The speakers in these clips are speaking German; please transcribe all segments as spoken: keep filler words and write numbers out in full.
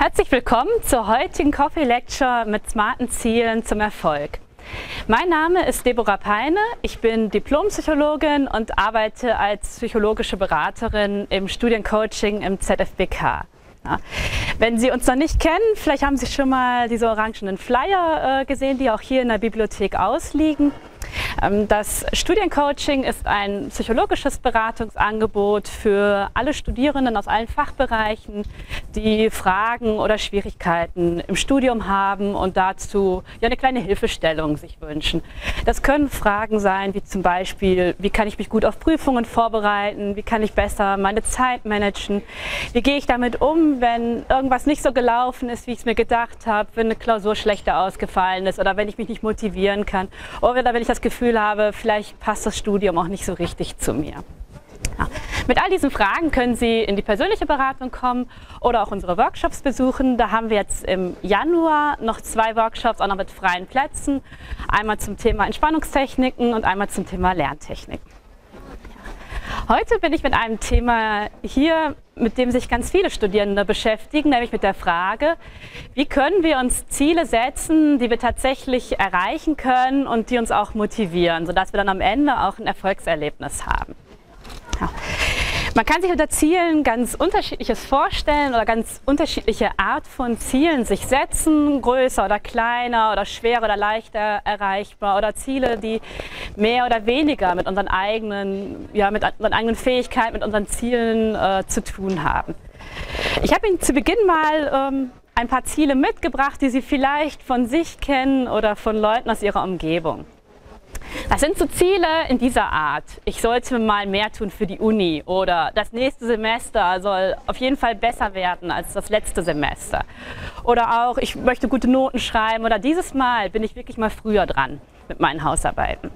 Herzlich willkommen zur heutigen Coffee Lecture mit smarten Zielen zum Erfolg. Mein Name ist Deborah Peine, ich bin Diplompsychologin und arbeite als psychologische Beraterin im Studiencoaching im Z F B K. Ja. Wenn Sie uns noch nicht kennen, vielleicht haben Sie schon mal diese orangenen Flyer äh, gesehen, die auch hier in der Bibliothek ausliegen. Ähm, das Studiencoaching ist ein psychologisches Beratungsangebot für alle Studierenden aus allen Fachbereichen, die Fragen oder Schwierigkeiten im Studium haben und dazu ja, eine kleine Hilfestellung sich wünschen. Das können Fragen sein, wie zum Beispiel, wie kann ich mich gut auf Prüfungen vorbereiten, wie kann ich besser meine Zeit managen, wie gehe ich damit um, wenn irgendwas nicht so gelaufen ist, wie ich es mir gedacht habe, wenn eine Klausur schlechter ausgefallen ist oder wenn ich mich nicht motivieren kann oder wenn ich das Gefühl habe, vielleicht passt das Studium auch nicht so richtig zu mir. Ja. Mit all diesen Fragen können Sie in die persönliche Beratung kommen oder auch unsere Workshops besuchen. Da haben wir jetzt im Januar noch zwei Workshops, auch noch mit freien Plätzen. Einmal zum Thema Entspannungstechniken und einmal zum Thema Lerntechniken. Heute bin ich mit einem Thema hier, mit dem sich ganz viele Studierende beschäftigen, nämlich mit der Frage, wie können wir uns Ziele setzen, die wir tatsächlich erreichen können und die uns auch motivieren, sodass wir dann am Ende auch ein Erfolgserlebnis haben. Ja. Man kann sich unter Zielen ganz Unterschiedliches vorstellen oder ganz unterschiedliche Art von Zielen sich setzen, größer oder kleiner oder schwerer oder leichter erreichbar oder Ziele, die mehr oder weniger mit unseren eigenen, ja, mit unseren eigenen Fähigkeiten, mit unseren Zielen äh, zu tun haben. Ich habe Ihnen zu Beginn mal ähm, ein paar Ziele mitgebracht, die Sie vielleicht von sich kennen oder von Leuten aus Ihrer Umgebung. Das sind so Ziele in dieser Art. Ich sollte mal mehr tun für die Uni oder das nächste Semester soll auf jeden Fall besser werden als das letzte Semester. Oder auch, ich möchte gute Noten schreiben oder dieses Mal bin ich wirklich mal früher dran mit meinen Hausarbeiten.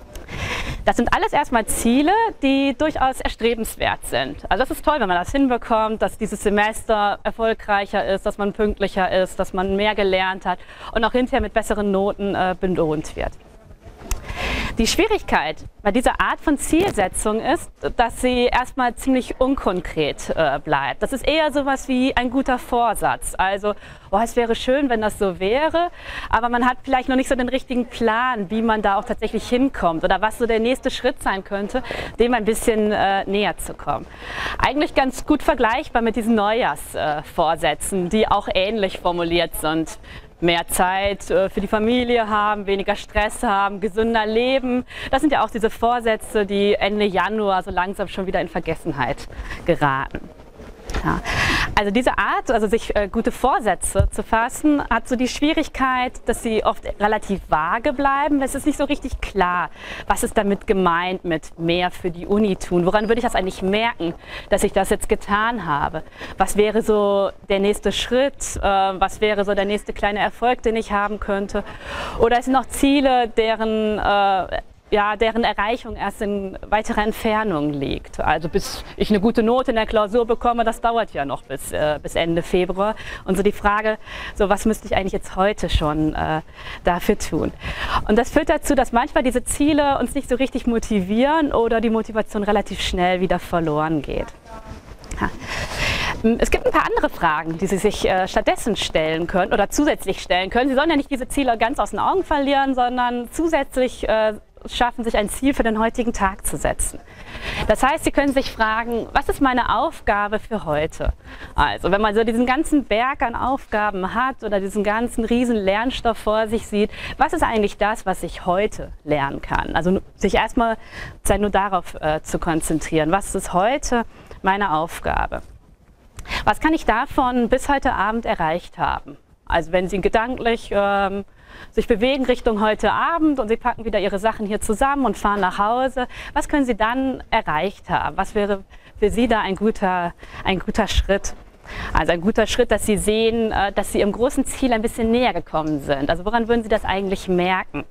Das sind alles erstmal Ziele, die durchaus erstrebenswert sind. Also das ist toll, wenn man das hinbekommt, dass dieses Semester erfolgreicher ist, dass man pünktlicher ist, dass man mehr gelernt hat und auch hinterher mit besseren Noten äh, belohnt wird. Die Schwierigkeit bei dieser Art von Zielsetzung ist, dass sie erstmal ziemlich unkonkret äh, bleibt. Das ist eher sowas wie ein guter Vorsatz. Also, oh, es wäre schön, wenn das so wäre, aber man hat vielleicht noch nicht so den richtigen Plan, wie man da auch tatsächlich hinkommt oder was so der nächste Schritt sein könnte, dem ein bisschen äh, näher zu kommen. Eigentlich ganz gut vergleichbar mit diesen Neujahrsvorsätzen, äh, die auch ähnlich formuliert sind. Mehr Zeit für die Familie haben, weniger Stress haben, gesünder leben. Das sind ja auch diese Vorsätze, die Ende Januar so langsam schon wieder in Vergessenheit geraten. Ja. Also diese Art, also sich äh, gute Vorsätze zu fassen, hat so die Schwierigkeit, dass sie oft relativ vage bleiben. Es ist nicht so richtig klar, was ist damit gemeint mit mehr für die Uni tun. Woran würde ich das eigentlich merken, dass ich das jetzt getan habe? Was wäre so der nächste Schritt? Äh, was wäre so der nächste kleine Erfolg, den ich haben könnte? Oder es sind noch Ziele, deren äh, ja, deren Erreichung erst in weiterer Entfernung liegt. Also bis ich eine gute Note in der Klausur bekomme, das dauert ja noch bis, äh, bis Ende Februar. Und so die Frage, so was müsste ich eigentlich jetzt heute schon äh, dafür tun? Und das führt dazu, dass manchmal diese Ziele uns nicht so richtig motivieren oder die Motivation relativ schnell wieder verloren geht. Ja. Es gibt ein paar andere Fragen, die Sie sich äh, stattdessen stellen können oder zusätzlich stellen können. Sie sollen ja nicht diese Ziele ganz aus den Augen verlieren, sondern zusätzlich äh, schaffen, sich ein Ziel für den heutigen Tag zu setzen. Das heißt, Sie können sich fragen, was ist meine Aufgabe für heute? Also, wenn man so diesen ganzen Berg an Aufgaben hat oder diesen ganzen riesen Lernstoff vor sich sieht, was ist eigentlich das, was ich heute lernen kann? Also sich erstmal nur darauf äh, zu konzentrieren. Was ist heute meine Aufgabe? Was kann ich davon bis heute Abend erreicht haben? Also wenn Sie gedanklich ähm, sich bewegen Richtung heute Abend und Sie packen wieder Ihre Sachen hier zusammen und fahren nach Hause, was können Sie dann erreicht haben? Was wäre für Sie da ein guter, ein guter Schritt? Also ein guter Schritt, dass Sie sehen, äh, dass Sie Ihrem großen Ziel ein bisschen näher gekommen sind. Also woran würden Sie das eigentlich merken?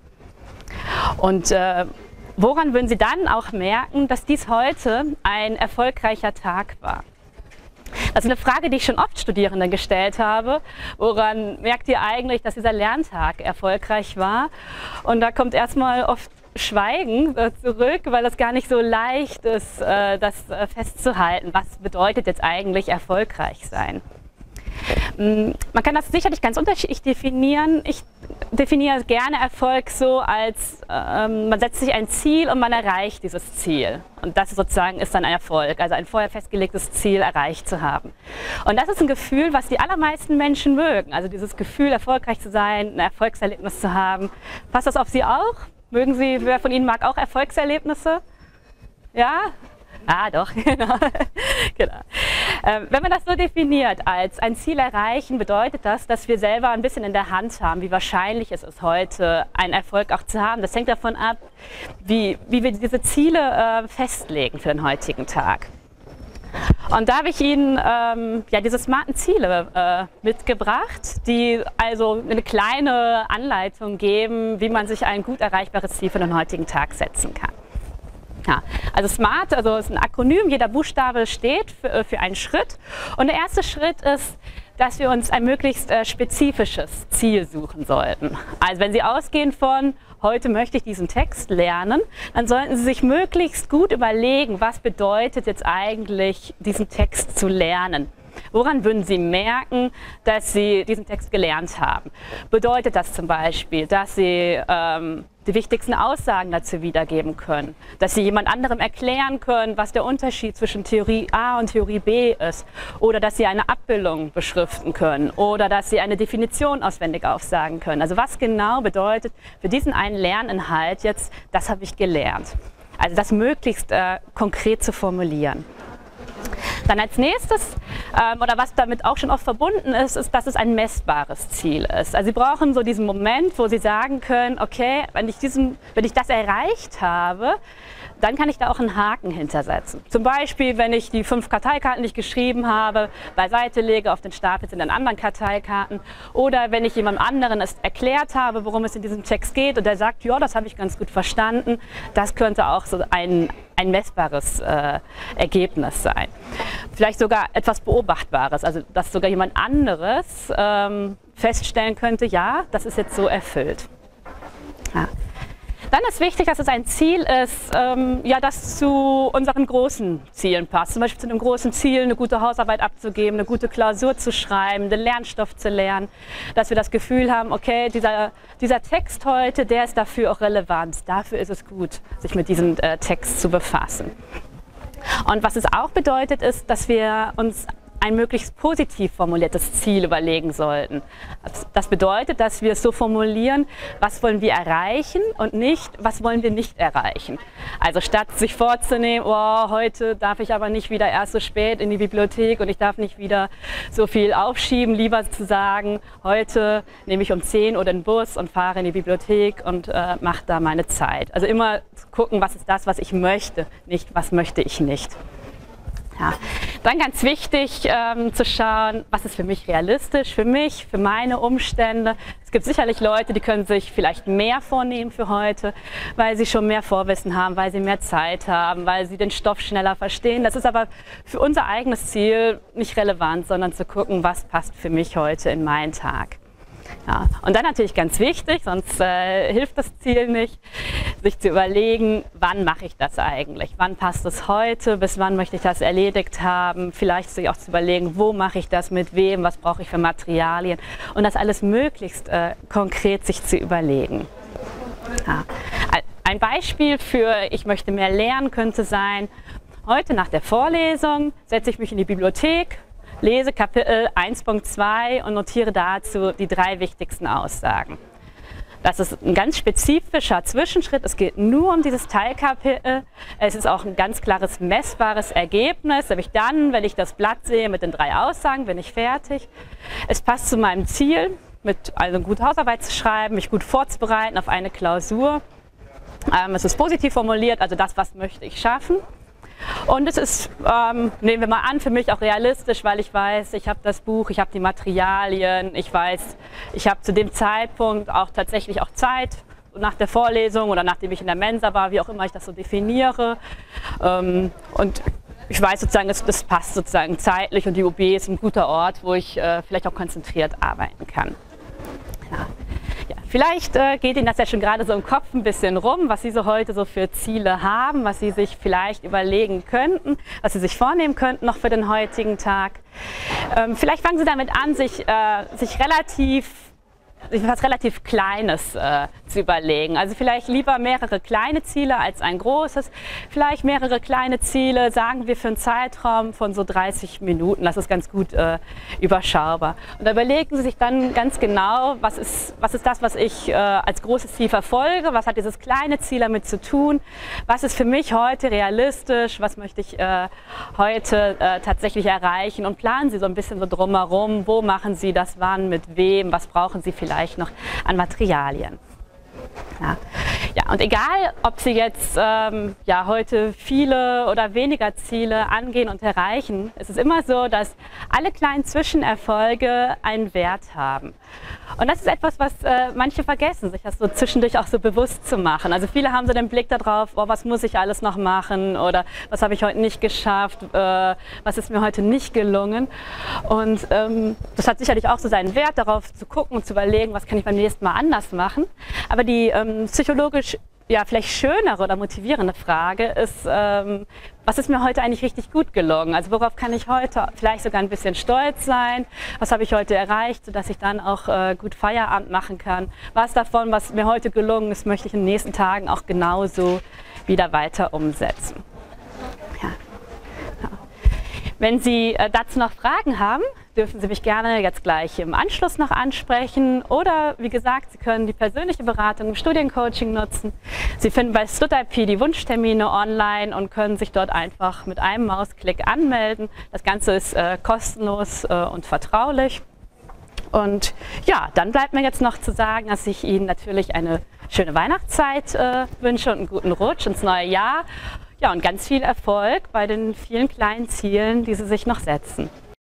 Und äh, woran würden Sie dann auch merken, dass dies heute ein erfolgreicher Tag war? Das ist eine Frage, die ich schon oft Studierenden gestellt habe. Woran merkt ihr eigentlich, dass dieser Lerntag erfolgreich war? Und da kommt erstmal oft Schweigen äh, zurück, weil es gar nicht so leicht ist, äh, das äh, festzuhalten. Was bedeutet jetzt eigentlich erfolgreich sein? Man kann das sicherlich ganz unterschiedlich definieren. Ich definiere gerne Erfolg so als, ähm, man setzt sich ein Ziel und man erreicht dieses Ziel. Und das sozusagen ist dann ein Erfolg, also ein vorher festgelegtes Ziel erreicht zu haben. Und das ist ein Gefühl, was die allermeisten Menschen mögen. Also dieses Gefühl, erfolgreich zu sein, ein Erfolgserlebnis zu haben. Passt das auf Sie auch? Mögen Sie, wer von Ihnen mag auch Erfolgserlebnisse? Ja? Ah, doch, genau. genau. Ähm, wenn man das so definiert als ein Ziel erreichen, bedeutet das, dass wir selber ein bisschen in der Hand haben, wie wahrscheinlich es ist, heute einen Erfolg auch zu haben. Das hängt davon ab, wie, wie wir diese Ziele äh, festlegen für den heutigen Tag. Und da habe ich Ihnen ähm, ja, diese smarten Ziele äh, mitgebracht, die also eine kleine Anleitung geben, wie man sich ein gut erreichbares Ziel für den heutigen Tag setzen kann. Ja, also SMART, also ist ein Akronym, jeder Buchstabe steht für, für einen Schritt. Und der erste Schritt ist, dass wir uns ein möglichst äh, spezifisches Ziel suchen sollten. Also wenn Sie ausgehen von, heute möchte ich diesen Text lernen, dann sollten Sie sich möglichst gut überlegen, was bedeutet jetzt eigentlich, diesen Text zu lernen. Woran würden Sie merken, dass Sie diesen Text gelernt haben? Bedeutet das zum Beispiel, dass Sie ähm, die wichtigsten Aussagen dazu wiedergeben können, dass Sie jemand anderem erklären können, was der Unterschied zwischen Theorie A und Theorie B ist, oder dass Sie eine Abbildung beschriften können oder dass Sie eine Definition auswendig aufsagen können. Also was genau bedeutet für diesen einen Lerninhalt jetzt, das habe ich gelernt. Also das möglichst äh, konkret zu formulieren. Dann als nächstes, ähm, oder was damit auch schon oft verbunden ist, ist, dass es ein messbares Ziel ist. Also Sie brauchen so diesen Moment, wo Sie sagen können, okay, wenn ich, diesen, wenn ich das erreicht habe, dann kann ich da auch einen Haken hintersetzen. Zum Beispiel, wenn ich die fünf Karteikarten, die ich geschrieben habe, beiseite lege, auf den Stapel sind dann anderen Karteikarten. Oder wenn ich jemandem anderen es erklärt habe, worum es in diesem Text geht und der sagt, ja, das habe ich ganz gut verstanden, das könnte auch so ein, ein messbares äh, Ergebnis sein. Vielleicht sogar etwas Beobachtbares, also dass sogar jemand anderes ähm, feststellen könnte, ja, das ist jetzt so erfüllt. Ja. Dann ist wichtig, dass es ein Ziel ist, ähm, ja, das zu unseren großen Zielen passt. Zum Beispiel zu einem großen Ziel, eine gute Hausarbeit abzugeben, eine gute Klausur zu schreiben, den Lernstoff zu lernen. Dass wir das Gefühl haben, okay, dieser, dieser Text heute, der ist dafür auch relevant. Dafür ist es gut, sich mit diesem äh, Text zu befassen. Und was es auch bedeutet, ist, dass wir uns ein möglichst positiv formuliertes Ziel überlegen sollten. Das bedeutet, dass wir es so formulieren, was wollen wir erreichen und nicht, was wollen wir nicht erreichen. Also statt sich vorzunehmen, oh, heute darf ich aber nicht wieder erst so spät in die Bibliothek und ich darf nicht wieder so viel aufschieben, lieber zu sagen, heute nehme ich um zehn Uhr den Bus und fahre in die Bibliothek und äh, mache da meine Zeit. Also immer gucken, was ist das, was ich möchte, nicht was möchte ich nicht. Ja. Dann ganz wichtig ähm, zu schauen, was ist für mich realistisch, für mich, für meine Umstände. Es gibt sicherlich Leute, die können sich vielleicht mehr vornehmen für heute, weil sie schon mehr Vorwissen haben, weil sie mehr Zeit haben, weil sie den Stoff schneller verstehen. Das ist aber für unser eigenes Ziel nicht relevant, sondern zu gucken, was passt für mich heute in meinen Tag. Ja, und dann natürlich ganz wichtig, sonst äh, hilft das Ziel nicht, sich zu überlegen, wann mache ich das eigentlich? Wann passt es heute? Bis wann möchte ich das erledigt haben? Vielleicht sich auch zu überlegen, wo mache ich das, mit wem, was brauche ich für Materialien? Und das alles möglichst äh, konkret sich zu überlegen. Ja. Ein Beispiel für ich möchte mehr lernen könnte sein, heute nach der Vorlesung setze ich mich in die Bibliothek, lese Kapitel eins Punkt zwei und notiere dazu die drei wichtigsten Aussagen. Das ist ein ganz spezifischer Zwischenschritt. Es geht nur um dieses Teilkapitel. Es ist auch ein ganz klares, messbares Ergebnis. Nämlich dann, wenn ich das Blatt sehe mit den drei Aussagen, bin ich fertig. Es passt zu meinem Ziel, mit also eine gute Hausarbeit zu schreiben, mich gut vorzubereiten auf eine Klausur. Ähm, es ist positiv formuliert, also das, was möchte ich schaffen. Und es ist, ähm, nehmen wir mal an, für mich auch realistisch, weil ich weiß, ich habe das Buch, ich habe die Materialien, ich weiß, ich habe zu dem Zeitpunkt auch tatsächlich auch Zeit nach der Vorlesung oder nachdem ich in der Mensa war, wie auch immer ich das so definiere. Ähm, und ich weiß sozusagen, das, das passt sozusagen zeitlich und die U B ist ein guter Ort, wo ich äh, vielleicht auch konzentriert arbeiten kann. Ja. Ja. Vielleicht äh, geht Ihnen das ja schon gerade so im Kopf ein bisschen rum, was Sie so heute so für Ziele haben, was Sie sich vielleicht überlegen könnten, was Sie sich vornehmen könnten noch für den heutigen Tag. Ähm, vielleicht fangen Sie damit an, sich, äh, sich relativ etwas relativ Kleines äh, zu überlegen. Also vielleicht lieber mehrere kleine Ziele als ein großes. Vielleicht mehrere kleine Ziele, sagen wir für einen Zeitraum von so dreißig Minuten. Das ist ganz gut äh, überschaubar. Und da überlegen Sie sich dann ganz genau, was ist, was ist das, was ich äh, als großes Ziel verfolge? Was hat dieses kleine Ziel damit zu tun? Was ist für mich heute realistisch? Was möchte ich äh, heute äh, tatsächlich erreichen? Und planen Sie so ein bisschen so drumherum. Wo machen Sie das wann, mit wem? Was brauchen Sie vielleicht noch an Materialien. Ja. Ja, und egal, ob Sie jetzt ähm, ja, heute viele oder weniger Ziele angehen und erreichen, es ist immer so, dass alle kleinen Zwischenerfolge einen Wert haben. Und das ist etwas, was äh, manche vergessen, sich das so zwischendurch auch so bewusst zu machen. Also viele haben so den Blick darauf, oh, was muss ich alles noch machen oder was habe ich heute nicht geschafft, äh, was ist mir heute nicht gelungen. Und ähm, das hat sicherlich auch so seinen Wert, darauf zu gucken und zu überlegen, was kann ich beim nächsten Mal anders machen. Aber die ähm, psychologisch ja, vielleicht schönere oder motivierende Frage ist, ähm, was ist mir heute eigentlich richtig gut gelungen? Also worauf kann ich heute vielleicht sogar ein bisschen stolz sein? Was habe ich heute erreicht, sodass ich dann auch äh, gut Feierabend machen kann? Was davon, was mir heute gelungen ist, möchte ich in den nächsten Tagen auch genauso wieder weiter umsetzen? Ja. Ja. Wenn Sie äh, dazu noch Fragen haben, dürfen Sie mich gerne jetzt gleich im Anschluss noch ansprechen oder wie gesagt, Sie können die persönliche Beratung im Studiencoaching nutzen. Sie finden bei StudIP die Wunschtermine online und können sich dort einfach mit einem Mausklick anmelden. Das Ganze ist äh, kostenlos äh, und vertraulich. Und ja, dann bleibt mir jetzt noch zu sagen, dass ich Ihnen natürlich eine schöne Weihnachtszeit äh, wünsche und einen guten Rutsch ins neue Jahr. Ja, und ganz viel Erfolg bei den vielen kleinen Zielen, die Sie sich noch setzen.